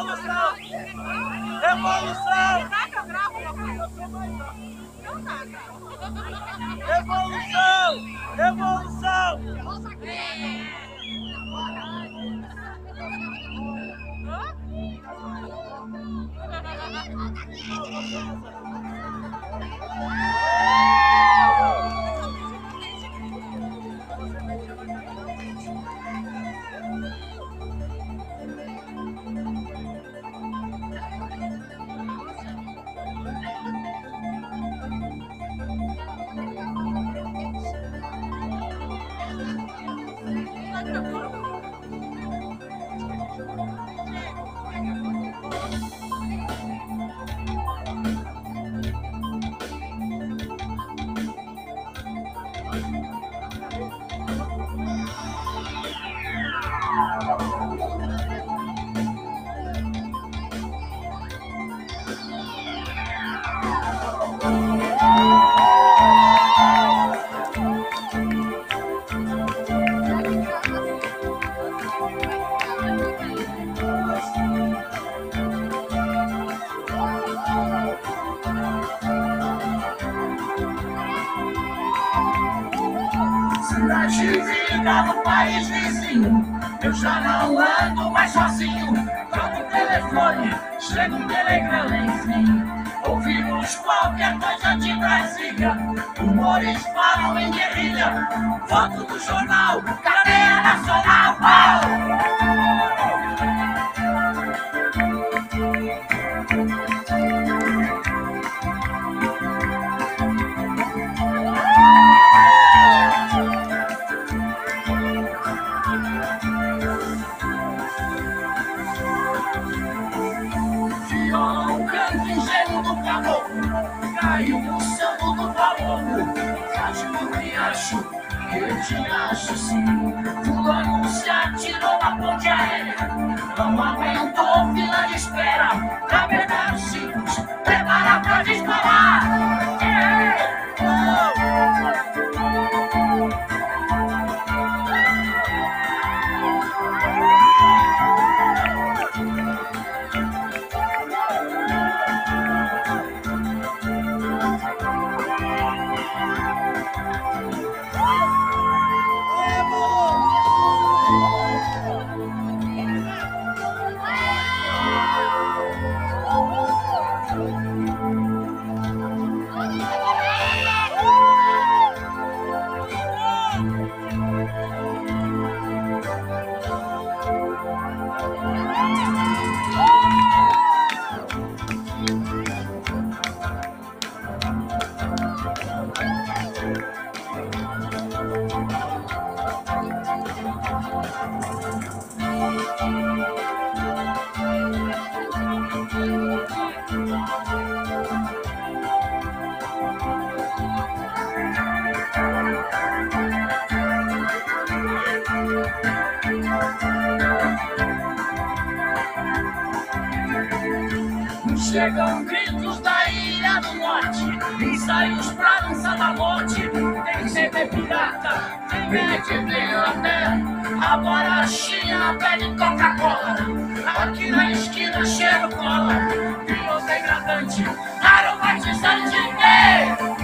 Revolução! Revolução! Revolução! Revolução! Cidade vida no país vizinho, eu já não ando mais sozinho. Troco o telefone, chega um telegrama, enfim. Ouvimos qualquer coisa de Brasília, rumores falam em guerrilha. Foto do jornal, cadeia nacional. Violão, canto ingênuo do caboclo, caiu no samba do palombo. Caiu no riacho, eu te acho sim. Fulano se atirou na ponte aérea, não aguentou fila de espera. Pra pegar os ciclos, prepara pra disparar. Chegam gritos da Ilha do Norte, ensaios pra dança da morte. Tem CD pirata, tem MTV até. Agora a China pede Coca-Cola, aqui na esquina cheiro cola. Virou degradante, aromatizante de quê?